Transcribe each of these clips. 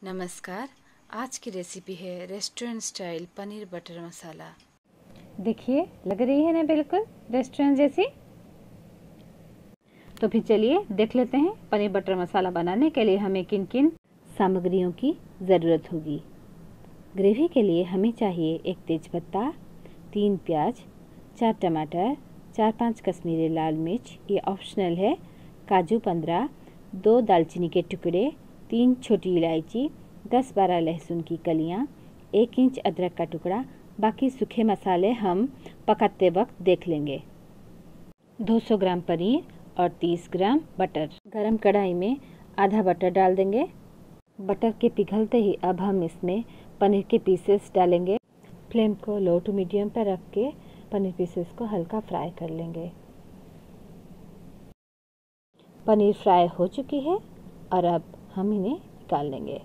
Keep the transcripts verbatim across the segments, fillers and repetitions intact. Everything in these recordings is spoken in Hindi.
नमस्कार। आज की रेसिपी है restaurant style paneer butter masala. देखिए, लग रही है ना बिल्कुल रेस्टोरेंट जैसी। तो फिर चलिए देख लेते हैं पनीर बटर मसाला बनाने के लिए हमें किन किन सामग्रियों की ज़रूरत होगी। ग्रेवी के लिए हमें चाहिए एक तेज़पत्ता, तीन प्याज, चार टमाटर, चार पाँच कश्मीरी लाल मिर्च, ये ऑप्शनल है, काजू पंद्रह, दो दालचीनी के टुकड़े, तीन छोटी इलायची, दस बारह लहसुन की कलियां, एक इंच अदरक का टुकड़ा। बाकी सूखे मसाले हम पकाते वक्त देख लेंगे। दो सौ ग्राम पनीर और तीस ग्राम बटर। गरम कढ़ाई में आधा बटर डाल देंगे। बटर के पिघलते ही अब हम इसमें पनीर के पीसेस डालेंगे। फ्लेम को लो टू मीडियम पर रख के पनीर पीसेस को हल्का फ्राई कर लेंगे। पनीर फ्राई हो चुकी है और अब हम इन्हें निकाल लेंगे।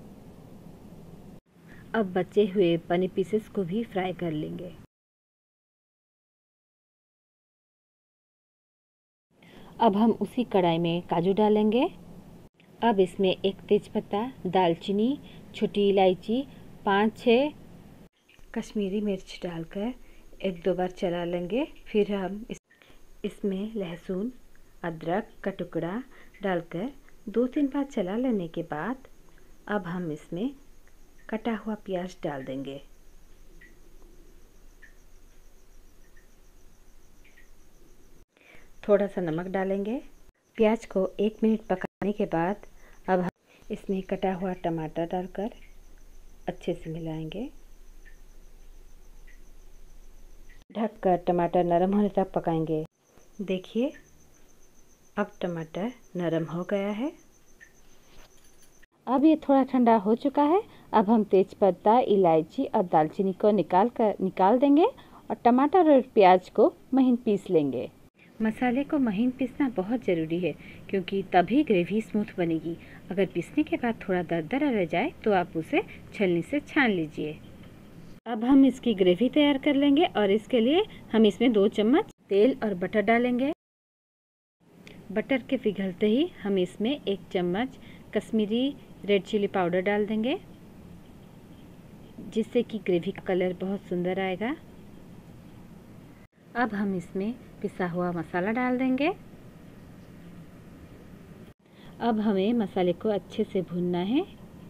अब बचे हुए पनीर पीसेस को भी फ्राई कर लेंगे। अब हम उसी कढ़ाई में काजू डालेंगे। अब इसमें एक तेज़पत्ता, दालचीनी, छोटी इलायची, पाँच छः कश्मीरी मिर्च डालकर एक दो बार चला लेंगे। फिर हम इस इसमें लहसुन, अदरक का टुकड़ा डालकर दो तीन बार चला लेने के बाद अब हम इसमें कटा हुआ प्याज डाल देंगे। थोड़ा सा नमक डालेंगे। प्याज को एक मिनट पकाने के बाद अब हम इसमें कटा हुआ टमाटर डालकर अच्छे से मिलाएंगे। ढककर टमाटर नरम होने तक पकाएंगे। देखिए, अब टमाटर नरम हो गया है। अब ये थोड़ा ठंडा हो चुका है। अब हम तेज़पत्ता, इलायची और दालचीनी को निकाल कर निकाल देंगे और टमाटर और प्याज को महीन पीस लेंगे। मसाले को महीन पीसना बहुत ज़रूरी है क्योंकि तभी ग्रेवी स्मूथ बनेगी। अगर पीसने के बाद थोड़ा दरदरा रह जाए तो आप उसे छलनी से छान लीजिए। अब हम इसकी ग्रेवी तैयार कर लेंगे और इसके लिए हम इसमें दो चम्मच तेल और बटर डालेंगे। बटर के पिघलते ही हम इसमें एक चम्मच कश्मीरी रेड चिली पाउडर डाल देंगे, जिससे कि ग्रेवी का कलर बहुत सुंदर आएगा। अब हम इसमें पिसा हुआ मसाला डाल देंगे। अब हमें मसाले को अच्छे से भूनना है।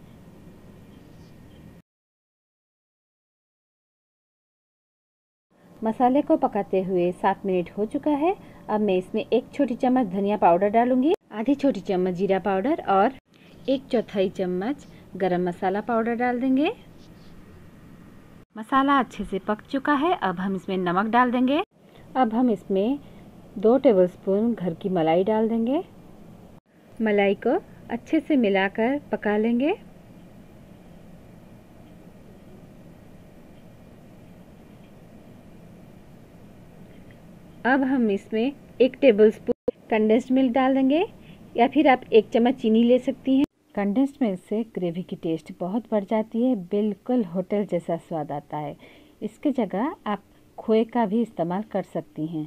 मसाले को पकाते हुए सात मिनट हो चुका है। अब मैं इसमें एक छोटी चम्मच धनिया पाउडर डालूंगी, आधी छोटी चम्मच जीरा पाउडर और एक चौथाई चम्मच गरम मसाला पाउडर डाल देंगे। मसाला अच्छे से पक चुका है। अब हम इसमें नमक डाल देंगे। अब हम इसमें दो टेबलस्पून घर की मलाई डाल देंगे। मलाई को अच्छे से मिलाकर पका लेंगे। अब हम इसमें एक टेबलस्पून कंडेंस्ड मिल्क डाल देंगे या फिर आप एक चम्मच चीनी ले सकती हैं। कंडेंस्ड मिल्क से ग्रेवी की टेस्ट बहुत बढ़ जाती है, बिल्कुल होटल जैसा स्वाद आता है। इसके जगह आप खोए का भी इस्तेमाल कर सकती हैं।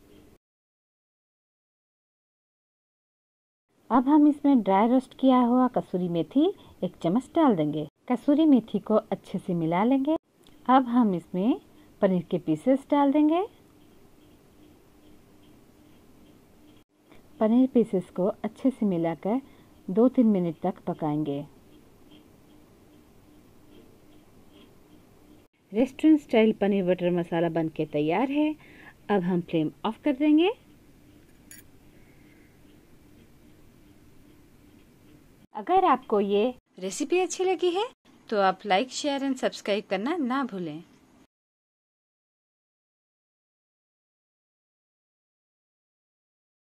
अब हम इसमें ड्राई रोस्ट किया हुआ कसूरी मेथी एक चम्मच डाल देंगे। कसूरी मेथी को अच्छे से मिला लेंगे। अब हम इसमें पनीर के पीसेस डाल देंगे। पनीर पीसेस को अच्छे से मिलाकर दो तीन मिनट तक पकाएंगे। Restaurant style paneer butter masala बनके तैयार है। अब हम फ्लेम ऑफ कर देंगे। अगर आपको ये रेसिपी अच्छी लगी है तो आप लाइक, शेयर एंड सब्सक्राइब करना ना भूलें।